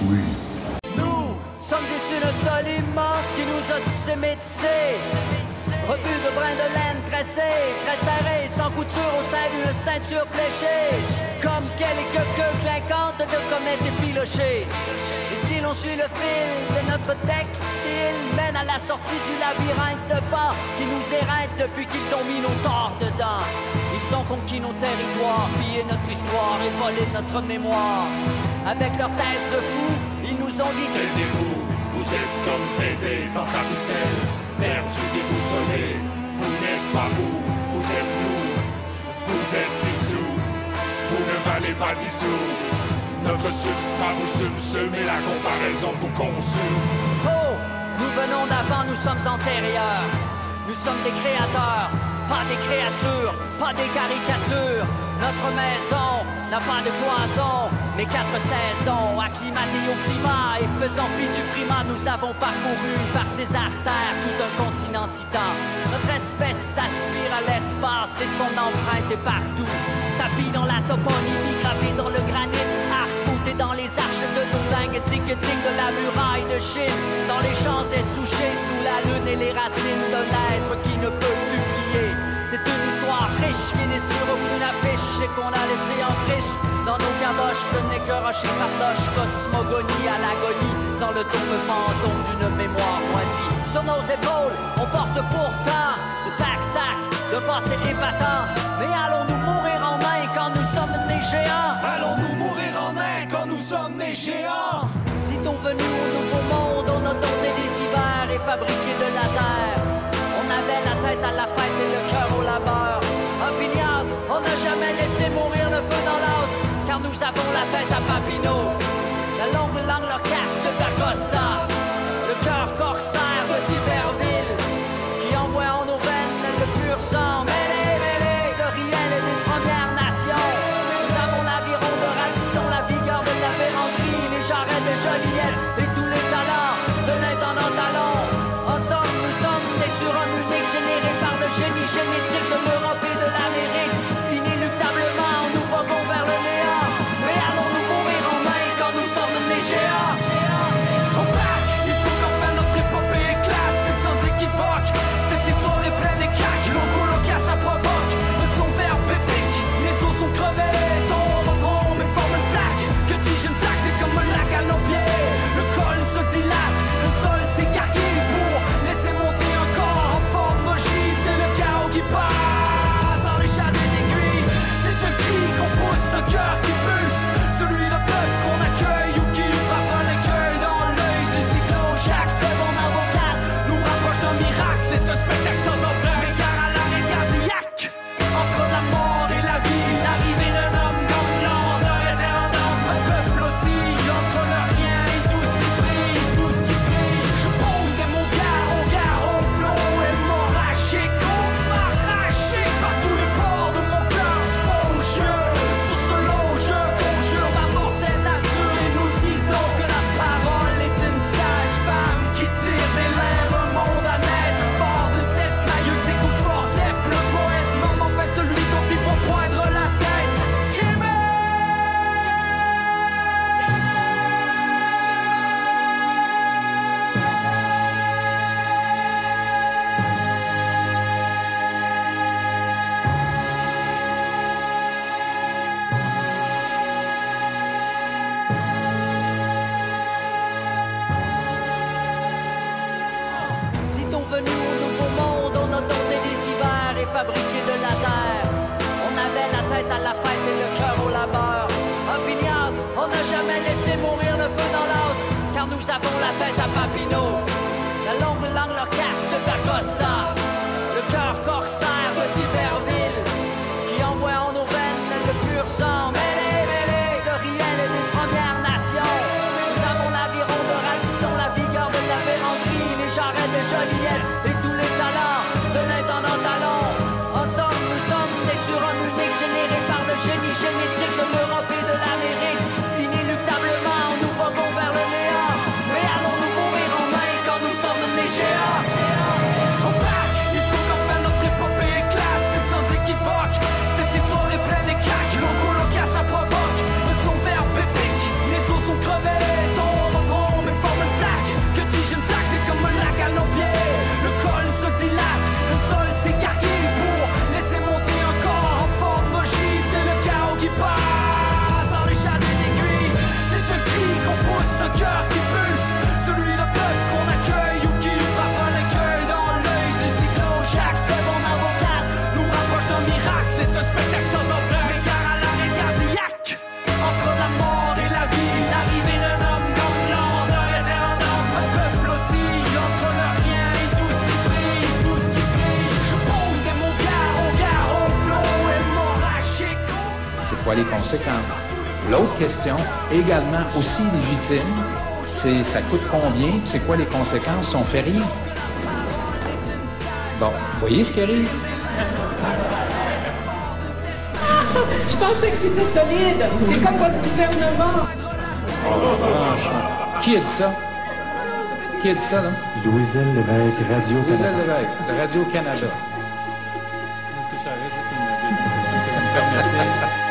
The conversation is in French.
Oui. Nous sommes issus d'un sol immense qui nous a tissé métissés. Revus de brins de laine tressés, très serrés, sans couture au sein d'une ceinture fléchée. Comme quelques queues clinquantes de comètes effilochées. Et si l'on suit le fil de notre textile, mène à la sortie du labyrinthe de pas qui nous éreinte depuis qu'ils ont mis nos torts dedans. Ils ont conquis nos territoires, pillé notre histoire et volé notre mémoire. Avec leurs thèses de fous, ils nous ont dit: taisez-vous, vous êtes comme baisés sans sa ficelle, perdus, déboussolés. Vous n'êtes pas vous êtes nous, vous êtes dissous, vous ne valez pas 10 sous. Notre substrat vous subsume et la comparaison vous consume. Faux, nous venons d'avant, nous sommes antérieurs. Nous sommes des créateurs, pas des créatures, pas des caricatures. Notre maison n'a pas de cloison, mais 4 saisons. Acclimatés au climat et faisant fi du frimas, nous avons parcouru par ces artères tout un continent titan. Notre espèce aspire à l'espace et son empreinte est partout. Tapis dans la toponymie, gravé dans le granit, arc-bouté dans les arches de nos dingues, tic-tic de la muraille de Chine. Dans les champs essouchés sous la lune et les racines d'un être qui ne peut plus plier. C'est une histoire riche qui n'est sur aucune affiche et qu'on a laissé en friche. Dans nos caboches, ce n'est que roche et fardoche, cosmogonie à l'agonie, dans le tombe fantôme d'une mémoire moisie. Sur nos épaules, on porte pourtant de tac-sac, de passé épatant. Mais allons-nous mourir en main quand nous sommes nés géants? Allons-nous mourir en main quand nous sommes nés géants? Sitôt venus au nouveau monde, on a dompté les hivers et fabriqué de la terre. On avait la tête à la fête et le cœur au labeur. Opiniâtre, on n'a jamais laissé mourir le feu dans l'autre, car nous avons la tête à Papineau. La longue langue loquace d'Acosta, le cœur corsaire de d'Iberville, qui envoie en nos veines le pur sang mêlé, mêlé de Riel et des Premières Nations. Nous avons l'aviron de Radisson, la vigueur de la Vérandrie, les jarrets de Joliette et tous les talents de l'intendant Talon. Ensemble, nous sommes des surhommes uniques générés par le génie génétique de l'Europe et de l'Amérique. Inéluctablement, nous voguons vers le néant. Mais allons-nous mourir en main quand nous sommes nés géants? On plaque, il faut qu'enfin notre épopée éclate, c'est sans équivoque. Cette histoire est pleine d'écacs, loco loquace la provoque. De son verbe épique, les os sont crevés, tombent en trombe et forment une plaque. Que dis-je, une flaque, c'est comme un lac à nos pieds. Le col se dilate, le sol s'écarquille pour laisser monter un corps en forme d'ogive. C'est le chaos qui passe dans les châtaignes d'aiguille. C'est un cri qu'on pousse, un cœur qui pulse. Celui de peuple qu'on accueille ou qui nous frappe un écueil dans l'œil du cyclone. Chaque seconde avocate nous rapproche d'un miracle. C'est un spectacle sans entrée, égard à l'arrêt cardiaque. Entre la mort et la vie, l'arrivée d'un homme comme l'an d'un référendum. Un peuple aussi, entre le rien et tout ce qui brille, tout ce qui brille. Je pose des mots gare au flot hémorragique. On m'arraché par tous les pores de mon cœur spongieux. Sur ce long je conjure ma mortelle nature et nous disons que la parole est une sage femme qui tire des lèvres un monde à naître. Fort de cette maïeutique ou forceps, le poète maman fait celui dont il faut poindre la tête. Jimmy! Sitôt venus au nouveau monde, on a dompté les hivers et fabriqué de la terre. On avait la tête à la fête et le cœur au labeur. Opiniâtre, on n'a jamais laissé mourir le feu dans l'autre, car nous avons la tête à Papineau. La longue langue loquace d'Acosta, le cœur corsaire de d'Iberville, qui envoie en nos veines le pur sang mêlé, mêlé de Riel et des Premières Nations. Nous avons l'aviron de Radisson, la vigueur de la Vérandrie, les jarrets de Joliette et tous les talents de l'intendant Talon. Ensemble, nous sommes des surhommes uniques générés par le génie génétique de l'Europe et de l'Amérique. Inéluctablement, nous voguons vers le néant. Mais allons-nous mourir en main quand nous sommes nés géants? On plaque, il faut qu'enfin notre épopée éclate, c'est sans équivoque. Cette histoire est pleine d'écacs, loco loquace la provoque. De son verbe épique, les os sont crevés, tombent quoi les conséquences? L'autre question, également aussi légitime, c'est ça coûte combien, puis c'est quoi les conséquences si on fait rien? Bon, vous voyez ce qui arrive? Je pensais que c'était solide. C'est comme votre gouvernement. Franchement. Qui a dit ça? Qui a dit ça, là? Louiselle Lévesque, Radio-Canada. Louiselle Lévesque, de Radio-Canada. Monsieur Charest, si vous me permettez...